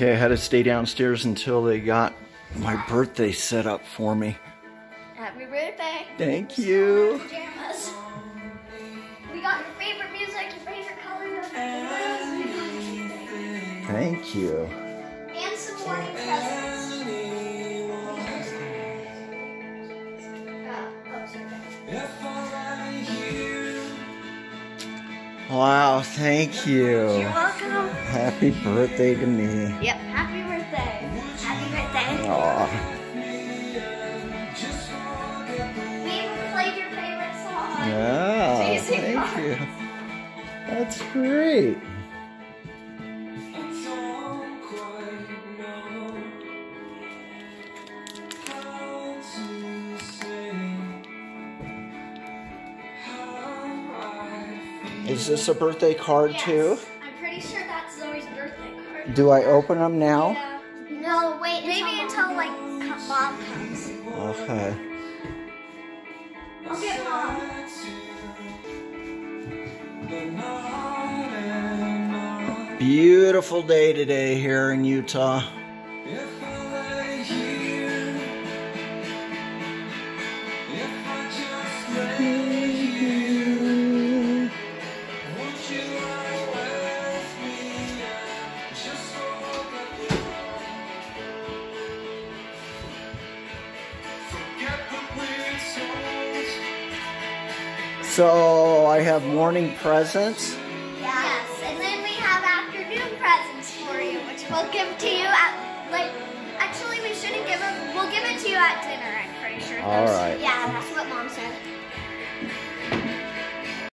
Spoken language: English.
Okay, I had to stay downstairs until they got my birthday set up for me. Happy birthday. Thank you. Pajamas. We got your favorite music, your favorite color. Thank you. And some morning presents. Wow, thank you. You're welcome. Happy birthday to me. Yep, happy birthday. Happy birthday. Aw. We even played your favorite song. Yeah, thank you. That's great. Is this a birthday card too? I'm pretty sure that's Zoe's birthday card. Do I open them now? No, wait, maybe until like Mom comes. Okay. I'll get Mom. Beautiful day today here in Utah. So I have morning presents. Yes, and then we have afternoon presents for you, which we'll give to you at, like, actually we shouldn't give them, we'll give it to you at dinner, I'm pretty sure. All right. Yeah, that's what Mom said.